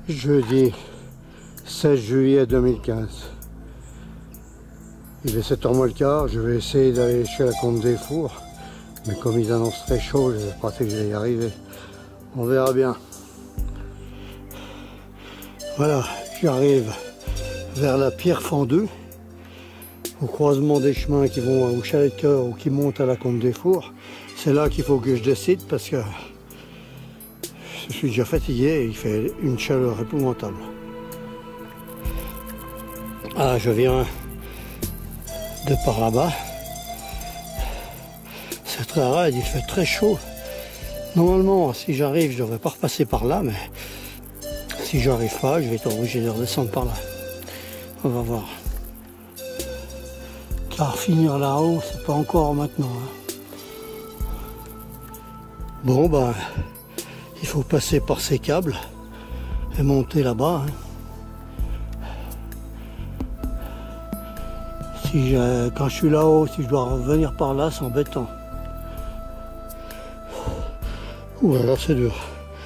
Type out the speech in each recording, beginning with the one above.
Jeudi 16 juillet 2015. Il est 7h moins le quart, je vais essayer d'aller chez la Combe des Fours, mais comme ils annoncent très chaud, je pense que je vais y arriver. On verra bien. Voilà, j'arrive vers la Pierre Fendue, au croisement des chemins qui vont au Chalet de Cœur ou qui montent à la Combe des Fours. C'est là qu'il faut que je décide parce que je suis déjà fatigué et il fait une chaleur épouvantable. Ah, je viens de par là-bas. C'est très raide, il fait très chaud. Normalement, si j'arrive, je ne devrais pas repasser par là, mais si j'arrive pas, je vais être obligé de redescendre par là. On va voir. Car finir là-haut, c'est pas encore maintenant. Hein. Bon, ben, il faut passer par ces câbles et monter là-bas. Hein. Quand je suis là-haut, si je dois revenir par là, c'est embêtant. Ouh là là, c'est dur.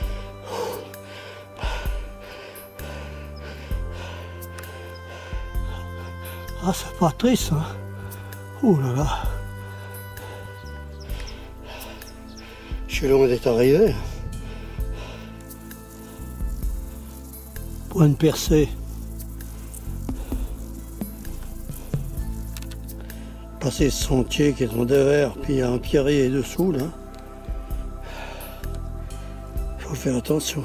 Ah, c'est pas triste, hein. Ouh là là. Je suis loin d'être arrivé. Point de percée. Passer ce sentier qui est en derrière, puis il y a un pierrier dessous là. Il faut faire attention.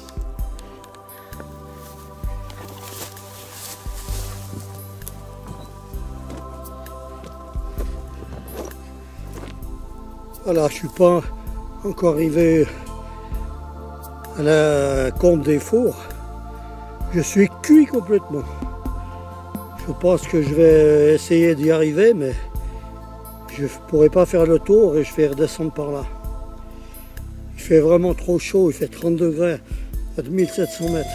Voilà, je suis pas encore arrivé à la Combe des Fours. Je suis cuit complètement. Je pense que je vais essayer d'y arriver, mais je ne pourrai pas faire le tour et je vais redescendre par là. Il fait vraiment trop chaud, il fait 30 degrés à 2700 mètres.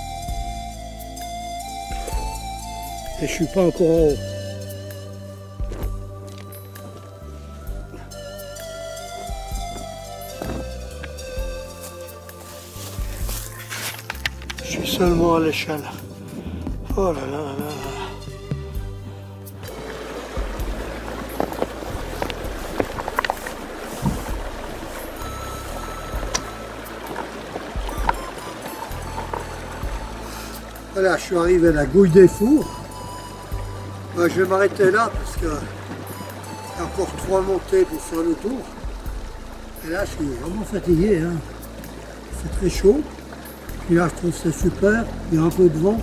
Et je suis pas encore en haut. Je suis seulement à l'échelle. Oh là là là là. Voilà, je suis arrivé à la Gouille des Fours. Je vais m'arrêter là parce qu'il y a encore 3 montées pour faire le tour. Et là, je suis vraiment fatigué. Hein. C'est très chaud. Puis là, je trouve que c'est super. Il y a un peu de vent.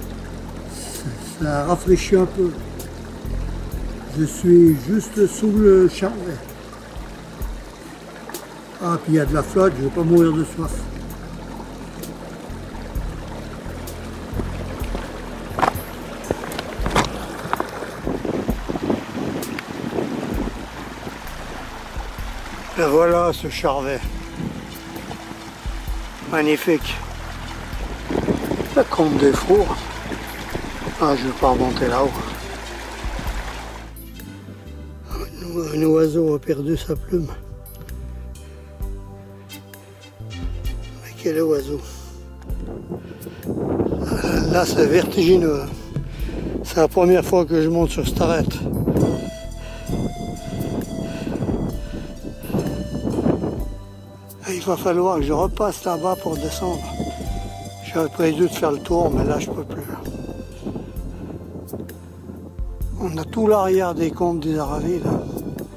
Ça rafraîchit un peu. Je suis juste sous le charvet. Ah, puis il y a de la flotte, je ne vais pas mourir de soif. Et voilà ce charvet. Magnifique. La Combe des Fours. Ah, je ne vais pas remonter là-haut. Un oiseau a perdu sa plume. Mais quel oiseau. Là, c'est vertigineux. C'est la première fois que je monte sur cette arête. Il va falloir que je repasse là-bas pour descendre. J'avais prévu de faire le tour, mais là je peux plus. On a tout l'arrière des Combes des Aravis là.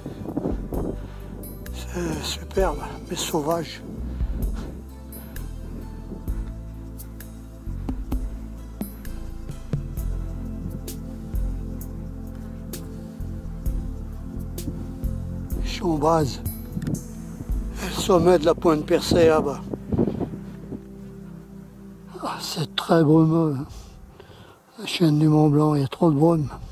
C'est superbe, mais sauvage. Je suis en base. Le sommet de la Pointe Percée là-bas. Ah, c'est très brumeux. La chaîne du Mont Blanc, il y a trop de brume.